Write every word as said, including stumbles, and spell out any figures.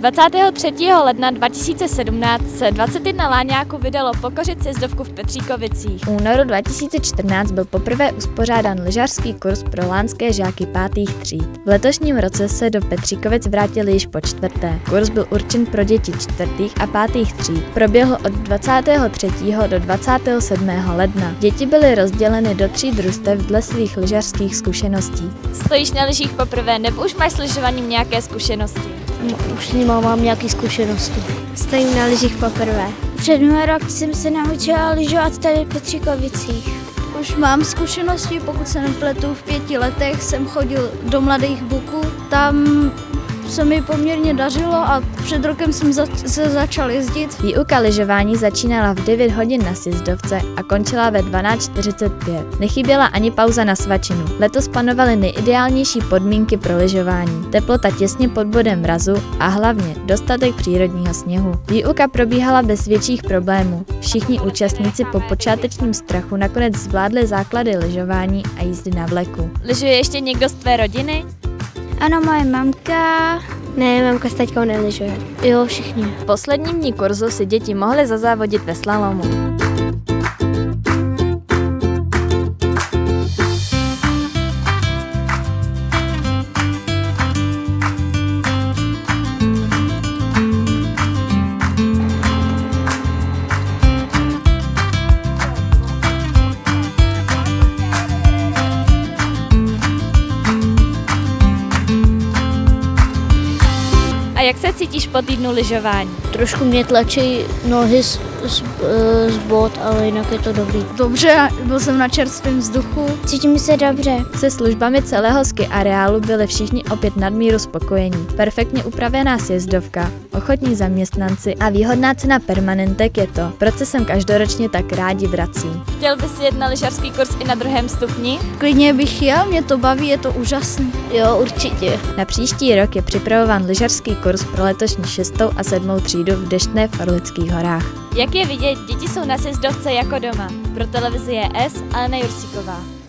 dvacátého třetího ledna dva tisíce sedmnáct se dvacet jedna láňáků vydalo pokořit sjezdovku v Petříkovicích. V únoru dva tisíce čtrnáct byl poprvé uspořádán lyžařský kurz pro lánské žáky pátých tříd. V letošním roce se do Petříkovic vrátili již po čtvrté. Kurz byl určen pro děti čtvrtých a pátých tříd. Proběhl od dvacátého třetího do dvacátého sedmého ledna. Děti byly rozděleny do tří družstev dle svých lyžařských zkušeností. Stojíš na lyžích poprvé, nebo už máš s lyžováním nějaké zkušenosti? Už s nima mám nějaké zkušenosti. Stojím na lyžích poprvé. Před minulý rok jsem se naučila lyžovat tady v Petříkovicích. Už mám zkušenosti, pokud se nepletu, v pěti letech jsem chodil do Mladých Buků. Tam se mi poměrně dařilo a před rokem jsem za, se začal jezdit. Výuka lyžování začínala v devět hodin na sjezdovce a končila ve dvanáct čtyřicet pět. Nechyběla ani pauza na svačinu. Letos panovaly nejideálnější podmínky pro lyžování. Teplota těsně pod bodem mrazu a hlavně dostatek přírodního sněhu. Výuka probíhala bez větších problémů. Všichni účastníci po počátečním strachu nakonec zvládli základy lyžování a jízdy na vleku. Lyžuje ještě někdo z tvé rodiny? Ano, moje mamka. Ne, mamka s taťkou nelyžuje. Jo, všichni. V posledním dní kurzu si děti mohly zazávodit ve slalomu. A jak se cítíš po týdnu lyžování? Trošku mě tlačí nohy z, z, z bot, ale jinak je to dobrý. Dobře, byl jsem na čerstvém vzduchu. Cítím se dobře. Se službami celého ski areálu byli všichni opět nadmíru spokojení. Perfektně upravená sjezdovka, ochotní zaměstnanci a výhodná cena permanentek je to, proč se sem každoročně tak rádi vrací. Chtěl bys jet na lyžařský kurz i na druhém stupni? Klidně bych jel, mě to baví, je to úžasný. Jo, určitě. Na příští rok je připravován lyžařský kurz pro letošní šestou a sedmou třídu v Deštné v Orlických horách. Jak je vidět, děti jsou na sjezdovce jako doma. Pro televizi je S. Alena Jursíková.